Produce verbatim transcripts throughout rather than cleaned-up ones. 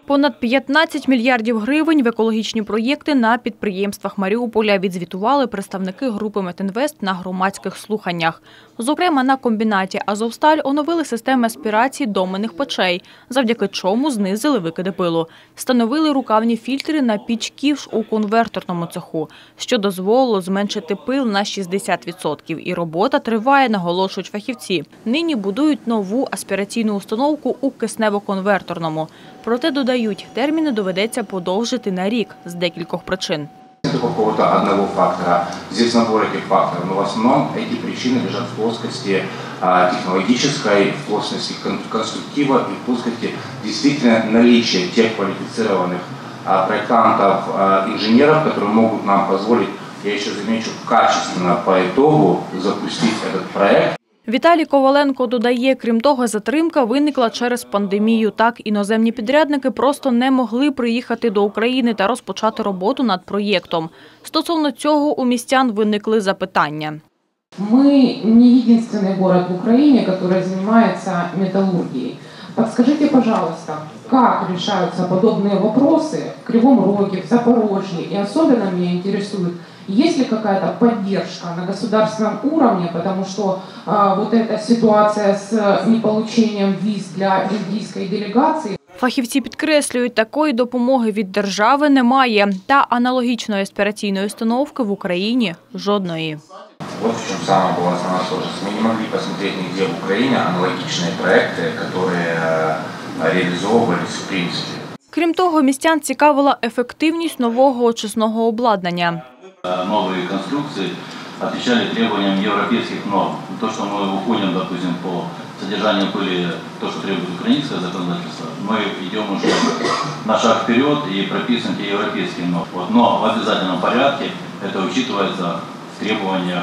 Понад п'ятнадцять мільярдів гривень в екологічні проєкти на підприємствах Маріуполя відзвітували представники групи Метінвест на громадських слуханнях. Зокрема, на комбінаті «Азовсталь» оновили системи аспірації доменних печей, завдяки чому знизили викиди пилу. Встановили рукавні фільтри на піч «Ківш» у конверторному цеху, що дозволило зменшити пил на шістдесят відсотків. І робота триває, наголошують фахівці. Нині будують нову аспіраційну установку у киснево-конверторному. Проте, додають, терміни доведеться подовжити на рік з декількох причин. Это какого-то одного фактора. Здесь набор этих факторов, но в основном эти причины лежат в плоскости технологической, в плоскости конструктива и в плоскости действительно наличия тех квалифицированных проектантов, инженеров, которые могут нам позволить, я еще замечу, качественно по итогу запустить этот проект. Віталій Коваленко додає, крім того, затримка виникла через пандемію. Так, іноземні підрядники просто не могли приїхати до України та розпочати роботу над проєктом. Стосовно цього у містян виникли запитання. Ми не єдиний город в Україні, який займається металургією. Подскажите, пожалуйста, как решаются подобные вопросы в Кривом Роге, в Запорожье? И особенно меня интересует, есть ли какая-то поддержка на государственном уровне, потому что а, вот эта ситуация с неполучением виз для индийской делегации. Фахівці підкреслюють, такої допомоги від держави немає. Та аналогічної аспіраційної установки в Україні жодної. Вот в чем самая была основная сложность. Мы не могли посмотреть нигде в Украине аналогичные проекты, которые реализовывались в принципе. Крім того, містян цікавила ефективність нового очисного обладнання. Новые конструкции отвечали требованиям европейских норм. То, что мы уходим, допустим, по содержанию пыли, то, что требует украинское законодательство, мы идем уже на шаг вперед и прописываем те европейские нормы. Но в обязательном порядке это учитывается в требованиях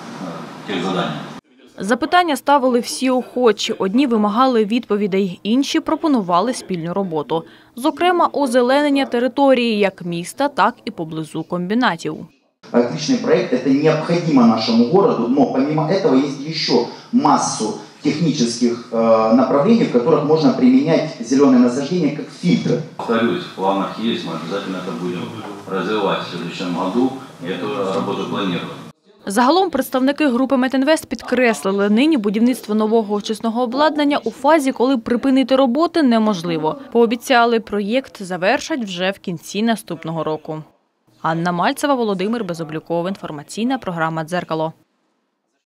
тих завдань. Запитання ставили всі охочі. Одні вимагали відповідей, інші пропонували спільну роботу. Зокрема, озеленення території як міста, так і поблизу комбінатів. Отличный проект, это необходимо нашему городу, но помимо этого есть еще массу технических э, направлений, в которых можно применять зеленые насаждения как фильтры. Повторюсь, в планах есть, мы обязательно это будем развивать в следующем году, и эту работу планируем. Загалом представники групи Метінвест підкреслили, нині будівництво нового очисного обладнання у фазі, коли припинити роботи неможливо. Пообіцяли, проєкт завершать вже в кінці наступного року. Анна Мальцева, Володимир Безоблюков. Інформаційна програма «Дзеркало».